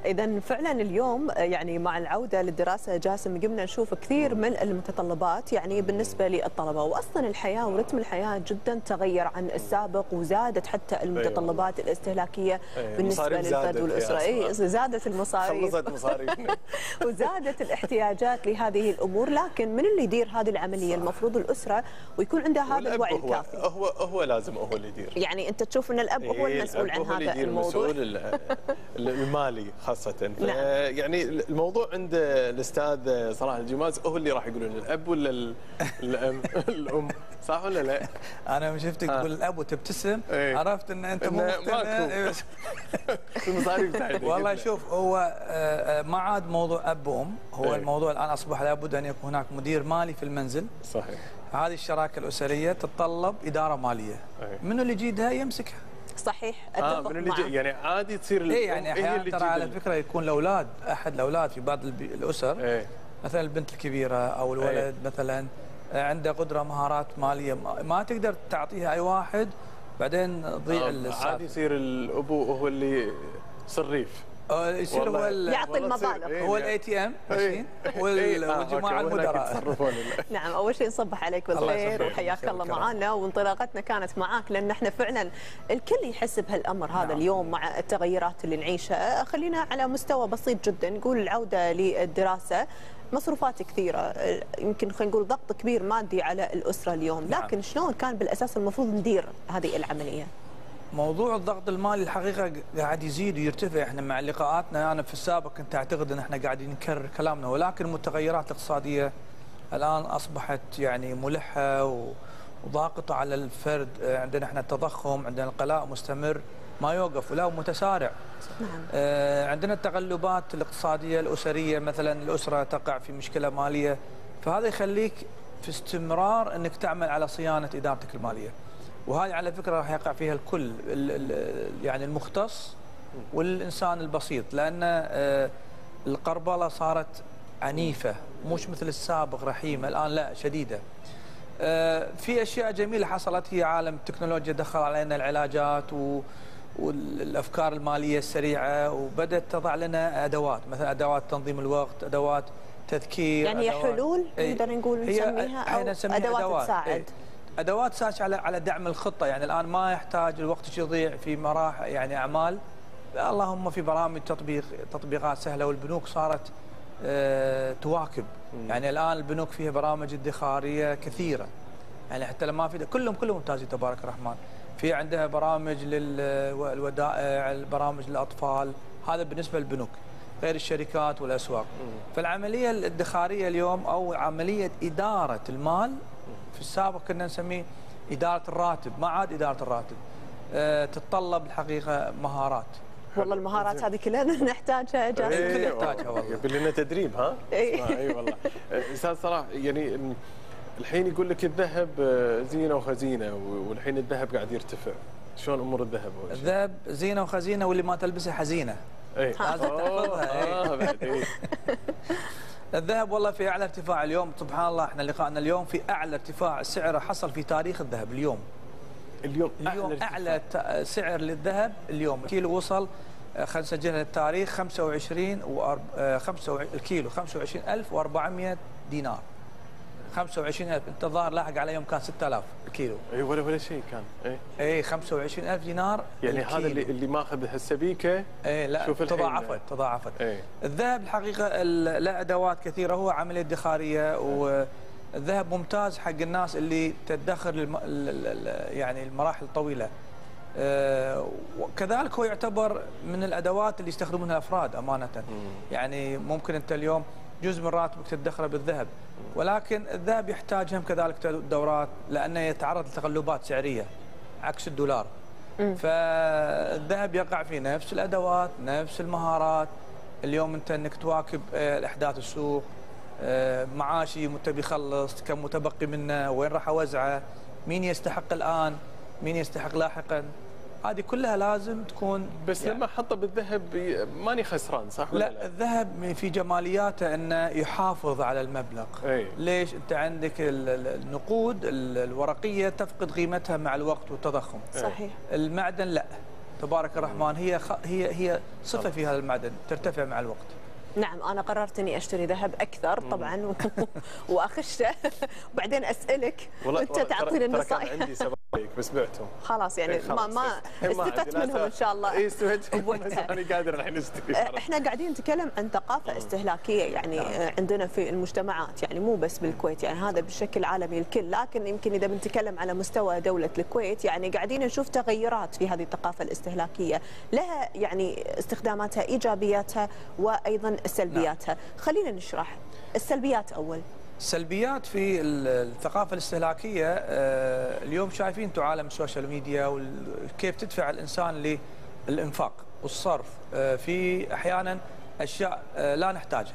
إذا فعلا اليوم يعني مع العودة للدراسة جاسم قمنا نشوف كثير من المتطلبات يعني بالنسبة للطلبة، وأصلا الحياة ورتم الحياة جدا تغير عن السابق، وزادت حتى المتطلبات الاستهلاكية بالنسبة للفرد والأسرة. زادت المصاريف خلصت مصاريفنا وزادت الاحتياجات لهذه الأمور، لكن من اللي يدير هذه العملية؟ المفروض الأسرة ويكون عندها هذا الوعي الكافي. هو لازم هو اللي يدير. يعني أنت تشوف أن الأب هو المسؤول عن هذا الموضوع؟ المسؤول المالي خاصة. نعم. يعني الموضوع عند الأستاذ صلاح الجماز هو اللي راح يقولون الأب ولا الأم، صح ولا لا؟ أنا يوم شفتك تقول الأب وتبتسم عرفت أن أنت مو مقتنع. المصاريف تاعتك والله شوف، هو ما عاد موضوع أب وأم، هو الموضوع الآن أصبح لابد أن يكون هناك مدير مالي في المنزل. صحيح. هذه الشراكة الأسرية تتطلب إدارة مالية. منو اللي يجيدها يمسكها. صحيح، اتفق معك. يعني عادي تصير يعني احيانا ترى على فكره يكون الاولاد، احد الاولاد في بعض الاسر مثلا البنت الكبيره او الولد مثلا عنده قدره مهارات ماليه ما تقدر تعطيها اي واحد، بعدين تضيع السالفه. عادي يصير الابو هو اللي صريف، يصير هو يعطي المبالغ، هو الاي تي ام ماشيين والجماعه المدراء. نعم، اول شيء نصبح عليك بالخير وحياك الله معنا، وانطلاقتنا كانت معاك لان احنا فعلا الكل يحس بهالامر هذا. اليوم مع التغيرات اللي نعيشها، خلينا على مستوى بسيط جدا نقول العوده للدراسه، مصروفات كثيره، يمكن خلينا نقول ضغط كبير مادي على الاسره اليوم، لكن شلون كان بالاساس المفروض ندير هذه العمليه؟ موضوع الضغط المالي الحقيقه قاعد يزيد ويرتفع. احنا مع لقاءاتنا انا في السابق كنت اعتقد ان احنا قاعدين نكرر كلامنا، ولكن المتغيرات الاقتصاديه الان اصبحت يعني ملحه وضاغطه على الفرد. عندنا احنا التضخم، عندنا الغلاء مستمر ما يوقف ولا متسارع. نعم. عندنا التقلبات الاقتصاديه الاسريه، مثلا الاسره تقع في مشكله ماليه، فهذا يخليك في استمرار انك تعمل على صيانه ادارتك الماليه. وهذه على فكره راح يقع فيها الكل، يعني المختص والانسان البسيط، لان القربله صارت عنيفه، مش مثل السابق رحيمه، الان لا شديده. في اشياء جميله حصلت، هي عالم التكنولوجيا دخل علينا العلاجات والافكار الماليه السريعه، وبدات تضع لنا ادوات، مثلا ادوات تنظيم الوقت، ادوات تذكير، يعني هي حلول نقدر نقول نسميها، او ادوات تساعد. ادوات تساعد على دعم الخطه. يعني الان ما يحتاج الوقت يضيع في مراحل يعني اعمال، اللهم في برامج تطبيقات سهله، والبنوك صارت تواكب. يعني الان البنوك فيها برامج ادخاريه كثيره، يعني حتى لما في كلهم ممتازين تبارك الرحمن. في عندها برامج للودائع، برامج للاطفال، هذا بالنسبه للبنوك غير الشركات والاسواق. فالعمليه الادخاريه اليوم او عمليه اداره المال، في السابق كنا نسميه إدارة الراتب، ما عاد إدارة الراتب. تتطلب الحقيقة مهارات. والله المهارات هذه كلنا نحتاجها جاسم. الكل يحتاجها والله. يبي لنا تدريب ها؟ اي والله. استاذ صلاح، يعني الحين يقول لك الذهب زينة وخزينة، والحين الذهب قاعد يرتفع، شلون امور الذهب؟ الذهب زينة وخزينة، واللي ما تلبسه حزينة. اي لازم تحفظها. الذهب والله في اعلى ارتفاع اليوم، سبحان الله. احنا لقائنا اليوم في اعلى ارتفاع سعره حصل في تاريخ الذهب اليوم. اعلى سعر للذهب اليوم. الكيلو وصل، خلينا نسجلها التاريخ، 25 الكيلو 25400 دينار. 25000. انت الظاهر لاحق على يوم كان 6000 الكيلو. اي ولا شيء كان. اي 25000 دينار يعني الكيلو. هذا اللي ماخذ هالسبيكه. لا شوف تضاعفت. الذهب الحقيقه له ادوات كثيره، هو عمليه ادخاريه، والذهب ممتاز حق الناس اللي تدخر يعني المراحل الطويله. وكذلك هو يعتبر من الادوات اللي يستخدمونها الافراد امانه. يعني ممكن انت اليوم جزء من راتبك تدخره بالذهب، ولكن الذهب يحتاج هم كذلك دورات، لانه يتعرض لتقلبات سعريه عكس الدولار. فالذهب يقع في نفس الادوات، نفس المهارات. اليوم انت انك تواكب الاحداث السوق، معاشي متى بيخلص، كم متبقي منه، وين راح اوزعه، مين يستحق الان، مين يستحق لاحقا. هذه كلها لازم تكون. بس يعني لما احطه بالذهب ماني خسران، صح ولا لا؟ الذهب في جمالياته انه يحافظ على المبلغ. ليش؟ انت عندك النقود الورقيه تفقد قيمتها مع الوقت والتضخم. صحيح. المعدن لا. تبارك الرحمن هي صفه في هذا المعدن ترتفع مع الوقت. نعم، أنا قررت إني أشتري ذهب أكثر طبعا وأخشه وبعدين أسألك وأنت تعطيني النصائح. كان عندي سبايك بس بعتهم خلاص يعني ما استفدت منهم إن شاء الله. إي استفدت بس أنا قادر الحين أشتري. إحنا قاعدين نتكلم عن ثقافة استهلاكية يعني عندنا في المجتمعات، يعني مو بس بالكويت، يعني هذا بشكل عالمي الكل، لكن يمكن إذا بنتكلم على مستوى دولة الكويت يعني قاعدين نشوف تغيرات في هذه الثقافة الاستهلاكية، لها يعني استخداماتها، إيجابياتها وأيضا سلبياتها. خلينا نشرح السلبيات أول. السلبيات في الثقافة الاستهلاكية اليوم شايفين انتم عالم السوشيال ميديا وكيف تدفع الإنسان للإنفاق والصرف في أحيانا أشياء لا نحتاجها.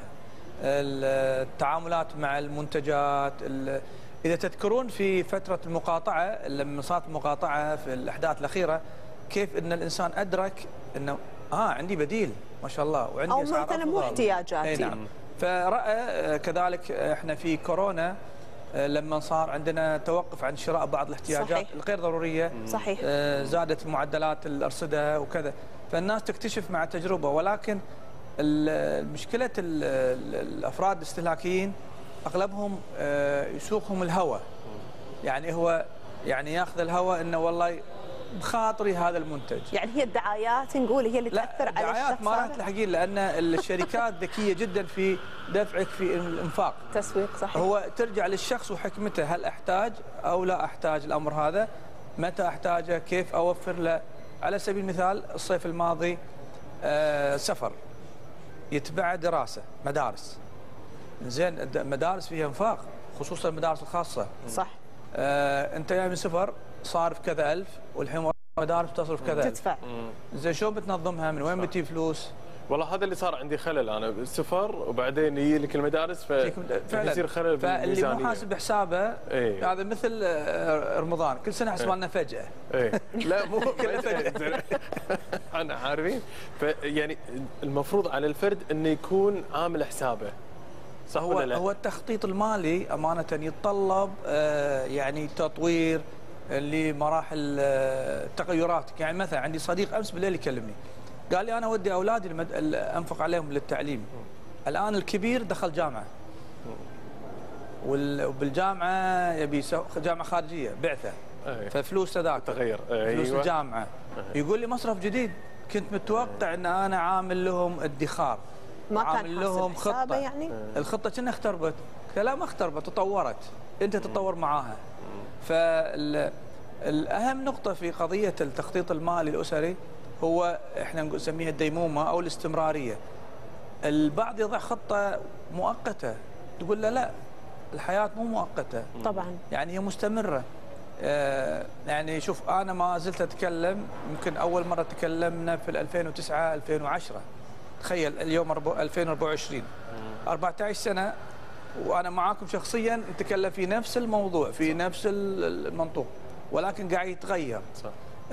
التعاملات مع المنتجات، إذا تذكرون في فترة المقاطعة لما صارت المقاطعة في الأحداث الأخيرة كيف أن الإنسان أدرك أنه عندي بديل ما شاء الله وعندي أو أسعار مثلا مو احتياجاتي. نعم. فرأى كذلك احنا في كورونا لما صار عندنا توقف عن شراء بعض الاحتياجات صحيح. الغير ضرورية، صحيح. زادت معدلات الأرصدة وكذا، فالناس تكتشف مع التجربة. ولكن مشكلة الأفراد الاستهلاكيين أغلبهم يسوقهم الهوى، يعني هو يعني ياخذ الهوى انه والله بخاطري هذا المنتج. يعني هي الدعايات نقول هي اللي تاثر على الشخص؟ الدعايات ما راح تلحقين، لان الشركات ذكيه جدا في دفعك في الانفاق. تسويق صحيح. هو ترجع للشخص وحكمته، هل احتاج او لا احتاج الامر هذا؟ متى احتاجه؟ كيف اوفر له؟ على سبيل المثال الصيف الماضي سفر يتبع دراسه مدارس، زين المدارس فيها انفاق خصوصا المدارس الخاصه. صح. انت جاي من سفر صارف كذا ألف والحين مدارس تصرف كذا تدفع. زين شلون بتنظمها؟ من وين بتجيب فلوس؟ والله هذا اللي صار عندي خلل، انا السفر وبعدين يجي لك المدارس فيصير خلل بالميزانيه. فاللي مو حاسب حسابه هذا مثل رمضان كل سنه يحسب لنا فجاه. لا مو كل فجاه. انا عارفين يعني المفروض على الفرد انه يكون عامل حسابه. صح ولا لا؟ هو التخطيط المالي امانه يتطلب يعني تطوير لمراحل التغيرات. يعني مثلا عندي صديق امس بالليل يكلمني قال لي انا ودي اولادي انفق عليهم للتعليم، الان الكبير دخل جامعه وبالجامعه يبي جامعه خارجيه بعثه ففلوس تذاكر تغير فلوس الجامعه. يقول لي مصرف جديد، كنت متوقع ان انا عامل لهم ادخار، ما كان عامل لهم خطه يعني؟ الخطه كأنها اختربت. لا ما اختربت، تطورت، انت تتطور معاها. فالاهم نقطه في قضيه التخطيط المالي الاسري هو احنا نسميها الديمومه او الاستمراريه. البعض يضع خطه مؤقته، تقول له لا الحياه مو مؤقته طبعا، يعني هي مستمره. يعني شوف انا ما زلت اتكلم، يمكن اول مره تكلمنا في 2009 2010، تخيل اليوم 2024 14 سنه وانا معاكم شخصيا نتكلم في نفس الموضوع في نفس المنطوق، ولكن قاعد يتغير. صح.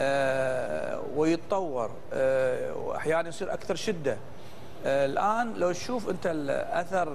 ويتطور واحيانا يصير اكثر شده. الان لو تشوف انت الاثر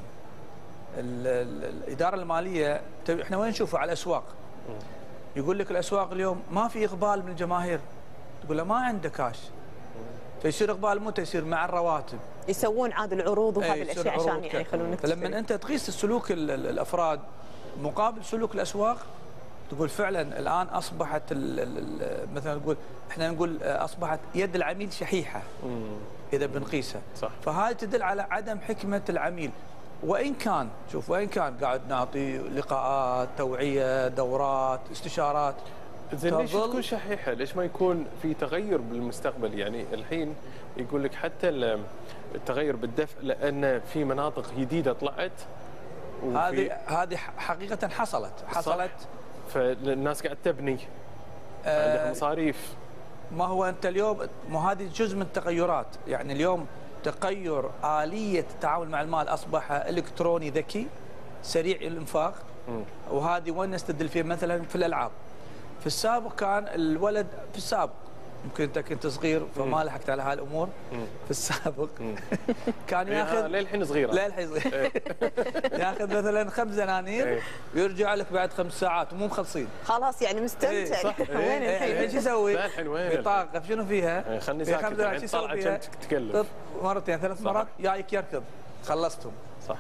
الاداره الماليه، احنا وين نشوفه على الاسواق؟ يقول لك الاسواق اليوم ما في اقبال من الجماهير، تقول له ما عنده كاش، فيصير اقبال متى يصير مع الرواتب، يسوون عاد العروض وهذه الاشياء عشان يعني يخلونك تشتري. فلما انت تقيس السلوك الافراد مقابل سلوك الاسواق تقول فعلا الان اصبحت مثلا نقول احنا نقول اصبحت يد العميل شحيحه اذا بنقيسها. صح. فهذه تدل على عدم حكمه العميل. وان كان شوف وين كان قاعد نعطي لقاءات توعيه دورات استشارات، زين ليش تكون شحيحه؟ ليش ما يكون في تغير بالمستقبل؟ يعني الحين يقول لك حتى التغير بالدفع لان في مناطق جديده طلعت هذه حقيقه حصلت. فالناس قاعد تبني عندها مصاريف. ما هو انت اليوم ما هذه جزء من التغيرات، يعني اليوم تغير آلية التعامل مع المال أصبح إلكتروني ذكي سريع الإنفاق. وهذه وين نستدل فيها؟ مثلا في الألعاب. في السابق كان الولد في السابق يمكن انت كنت صغير فما لحقت على هالامور في السابق. كان ياخذ للحين صغيره، للحين صغير ياخذ مثلا 5 دنانير ويرجع لك بعد 5 ساعات ومو مخلصين. خلاص يعني مستمتع. صح. وين الحين؟ شو يسوي؟ لا الحين وين؟ بطاقه شنو فيها؟ خلني ساكت الحين طلع كم تتكلم. مرتين 3 مرات جايك يركض خلصتهم. صح.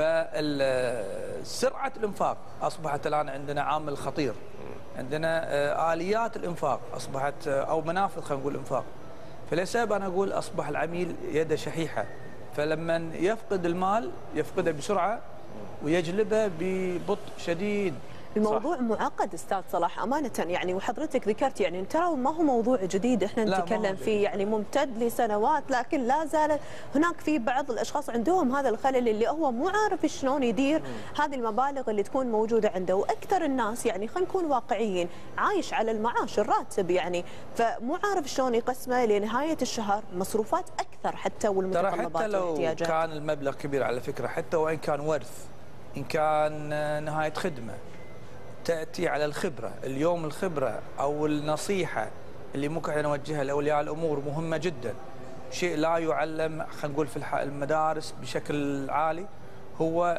فسرعه الانفاق اصبحت الان عندنا عامل خطير. عندنا آليات الإنفاق أصبحت أو منافذ خلينا نقول الإنفاق. فلسبب أنا أقول أصبح العميل يده شحيحة، فلما يفقد المال يفقده بسرعة ويجلبه ببطء شديد. الموضوع معقد استاذ صلاح امانه، يعني وحضرتك ذكرت يعني ترى ما هو موضوع جديد احنا نتكلم فيه، يعني ممتد لسنوات، لكن لا زال هناك في بعض الاشخاص عندهم هذا الخلل اللي هو مو عارف شلون يدير هذه المبالغ اللي تكون موجوده عنده. واكثر الناس يعني خلينا نكون واقعيين عايش على المعاش الراتب، يعني فمو عارف شلون يقسمه لنهايه الشهر، مصروفات اكثر حتى والمتطلبات ترى حتى لو والاحتياجات. كان المبلغ كبير على فكره، حتى وان كان ورث، ان كان نهايه خدمه، تأتي على الخبرة. اليوم الخبرة أو النصيحة اللي ممكن احنا نوجهها لأولياء الأمور مهمة جدا. شيء لا يعلم خلينا نقول في المدارس بشكل عالي هو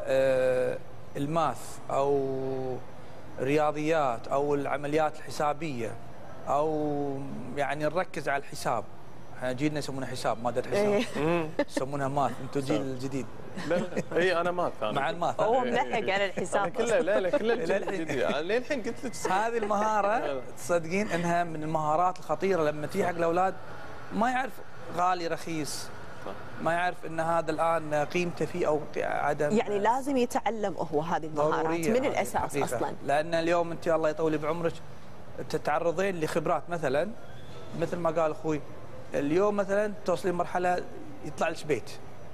الماث أو الرياضيات أو العمليات الحسابية، أو يعني نركز على الحساب. احنا جيلنا يسمونها حساب، مادة حساب يسمونها ماث. انتم الجيل الجديد. لا اي انا ماث، انا مع الماث هو ملحق على الحساب كله. لا كله الجديد. للحين قلت لك هذه المهارة تصدقين انها من المهارات الخطيرة لما تيجي حق الاولاد ما يعرف غالي رخيص، ما يعرف ان هذا الان قيمته فيه او عدم. يعني لازم يتعلم هو هذه المهارات من الاساس حقيقة. اصلا، لان اليوم انت الله يطول بعمرك تتعرضين لخبرات، مثلا مثل ما قال اخوي اليوم مثلا توصلين مرحلة يطلع لك بيت،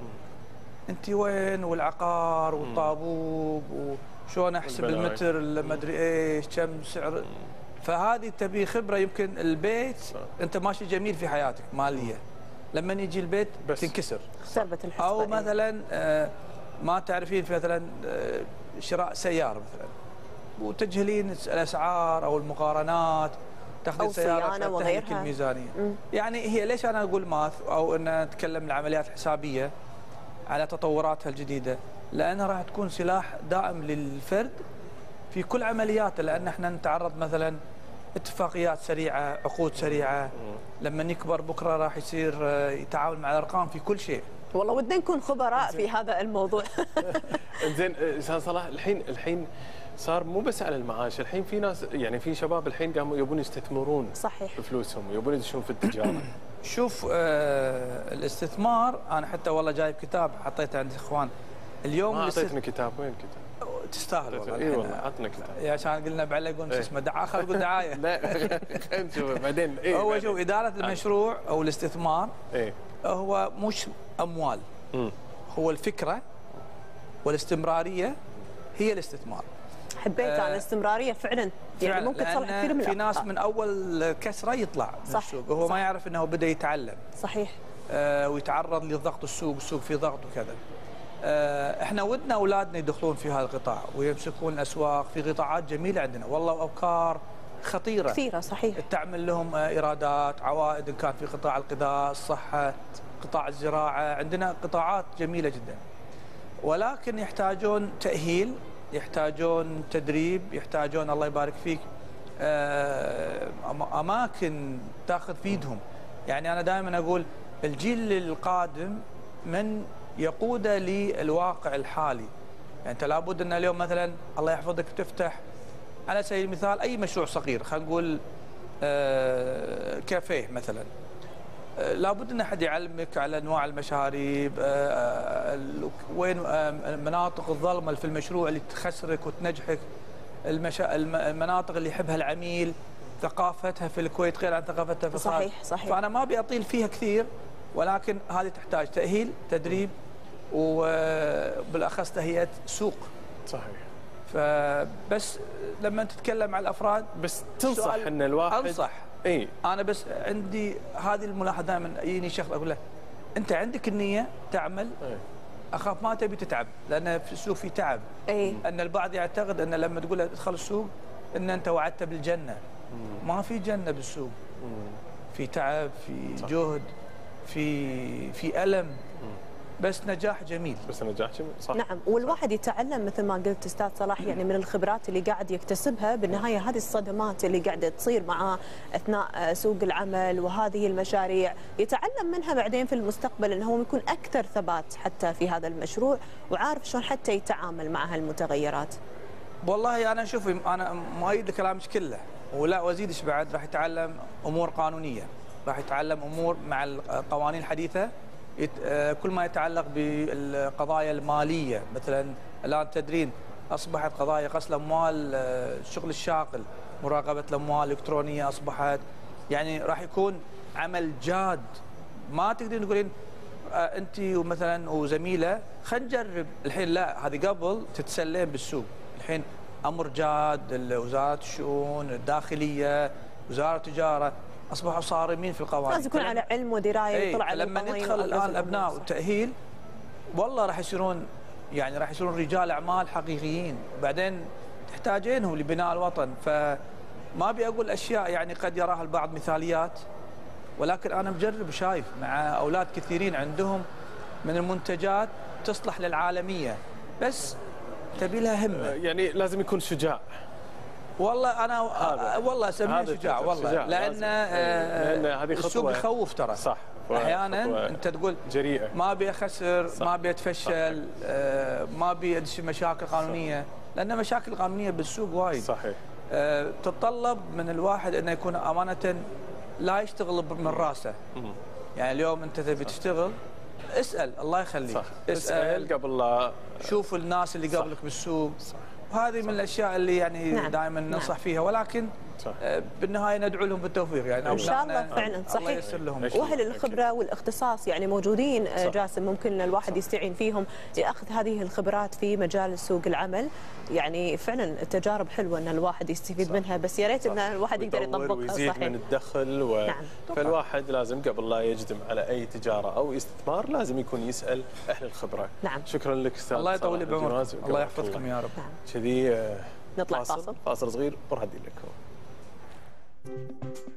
انت وين والعقار والطابوق وشلون احسب المتر ما ادري ايش كم سعر. فهذه تبي خبره. يمكن البيت انت ماشي جميل في حياتك ماليه، لما يجي البيت تنكسر سربة الحسبة. او مثلا ما تعرفين في مثلا شراء سياره مثلا وتجهلين الاسعار او المقارنات، تاخذين سياره تهلك الميزانيه. يعني هي ليش انا اقول ماث او ان نتكلم العمليات الحسابيه على تطوراتها الجديدة؟ لأنها راح تكون سلاح دائم للفرد في كل عملياته. لأن احنا نتعرض مثلا اتفاقيات سريعة، عقود سريعة، لما يكبر بكرة راح يصير يتعامل مع الأرقام في كل شيء. والله ودنا نكون خبراء في هذا الموضوع. زين استاذ صلاح، الحين صار مو بس على المعاش، الحين في ناس يعني في شباب الحين قاموا يبون يستثمرون صحيح فلوسهم، يبون يدشون في التجارة. شوف الاستثمار، انا حتى والله جايب كتاب حطيته عند اخوان اليوم. ما اعطيتني كتاب، وين كتاب؟ تستاهل والله. اي والله عطنا كتاب يا عشان قلنا بعلقون شو اسمه دعايه، خلينا نقول دعايه. لا خلينا نشوف بعدين. هو شوف اداره المشروع او الاستثمار هو مش اموال، هو الفكره والاستمراريه هي الاستثمار. حبيت انا الاستمراريه فعلا، يعني ممكن تصلح كثير من في ناس من اول كسره يطلع من السوق وهو ما يعرف انه بدا يتعلم. صحيح. ويتعرض لضغط السوق في ضغط وكذا. احنا ودنا اولادنا يدخلون في هذا القطاع ويمسكون الاسواق. في قطاعات جميله عندنا والله وافكار خطيره كثيره صحيح، تعمل لهم ايرادات، عوائد، ان كان في قطاع الغذاء، الصحه، قطاع الزراعه. عندنا قطاعات جميله جدا، ولكن يحتاجون تاهيل، يحتاجون تدريب، يحتاجون الله يبارك فيك اماكن تاخذ في ايدهم. يعني انا دائما اقول الجيل القادم من يقوده للواقع الحالي. يعني انت لابد ان اليوم مثلا الله يحفظك تفتح على سبيل المثال اي مشروع صغير، خلينا نقول كافيه مثلا، لابد ان احد يعلمك على انواع المشاريب، وين مناطق الظلمه في المشروع اللي تخسرك وتنجحك، المناطق اللي يحبها العميل، ثقافتها في الكويت غير عن ثقافتها في الخارج. صحيح. فانا ما ابي اطيل فيها كثير، ولكن هذه تحتاج تاهيل، تدريب، وبالاخص تهيئه سوق. صحيح. فبس لما تتكلم على الافراد بس تنصح ان الواحد انصح. انا بس عندي هذه الملاحظه، دائما يجيني شخص اقول له انت عندك النيه تعمل، اخاف ما تبي تتعب، لان في السوق في تعب. ان البعض يعتقد ان لما تقول له ادخل السوق ان انت وعدته بالجنه. ما في جنه بالسوق، في تعب، في جهد، في ألم، بس نجاح جميل. بس نجاح جميل، صح. نعم، والواحد يتعلم مثل ما قلت استاذ صلاح، يعني من الخبرات اللي قاعد يكتسبها. بالنهايه هذه الصدمات اللي قاعده تصير معاه اثناء سوق العمل وهذه المشاريع يتعلم منها بعدين في المستقبل انه هو يكون اكثر ثبات حتى في هذا المشروع، وعارف شلون حتى يتعامل مع هالمتغيرات. والله انا شوفي، انا مؤيد لكلامك كله، ولا وازيدش بعد. راح يتعلم امور قانونيه، راح يتعلم امور مع القوانين الحديثه، كل ما يتعلق بالقضايا الماليه. مثلا الان تدرين اصبحت قضايا غسل اموال، الشغل الشاقل، مراقبه الاموال الالكترونيه اصبحت، يعني راح يكون عمل جاد. ما تقدرين تقولين انت مثلا وزميله خلينا نجرب الحين، لا، هذه قبل تتسلين بالسوق، الحين امر جاد. وزاره الشؤون الداخليه، وزاره التجاره اصبحوا صارمين في القوانين. لازم يكون على علم ودرايه ويطلع على لما ندخل الان الابناء والتاهيل، والله راح يصيرون، يعني راح يصيرون رجال اعمال حقيقيين، بعدين تحتاجينهم لبناء الوطن. فما ابي اقول اشياء يعني قد يراها البعض مثاليات، ولكن انا مجرب وشايف مع اولاد كثيرين عندهم من المنتجات تصلح للعالميه، بس تبي لها همه. يعني لازم يكون شجاع. والله انا والله اسميه شجاع، والله لان هذه خطوه السوق يخوف ترى. صح. احيانا انت تقول جريئه، ما ابي اخسر، ما ابي اتفشل، ما ابي ادش في مشاكل قانونيه، لان مشاكل قانونيه بالسوق وايد. صحيح. تتطلب من الواحد انه يكون امانه لا يشتغل من راسه. يعني اليوم انت تبي تشتغل، اسال، الله يخليك، صح. اسال قبل لا، شوف الناس اللي قبلك بالسوق. صح. وهذه من الاشياء اللي يعني دائما ننصح فيها، ولكن صح. بالنهايه ندعو لهم بالتوفيق، يعني ان شاء الله فعلا. صحيح. الله ييسر لهم. واهل الخبره والاختصاص يعني موجودين جاسم، ممكن الواحد يستعين فيهم لاخذ هذه الخبرات في مجال سوق العمل. يعني فعلا التجارب حلوه ان الواحد يستفيد منها، بس يا ريت ان الواحد يقدر يطبقها. ويزيد صحيح. من الدخل نعم. فالواحد لازم قبل لا يجدم على اي تجاره او استثمار لازم يكون يسال اهل الخبره. نعم. شكرا لك استاذ. الله يطول بعمرك، الله يحفظكم يا رب. كذي نطلع فاصل صغير وراح ادي لكم.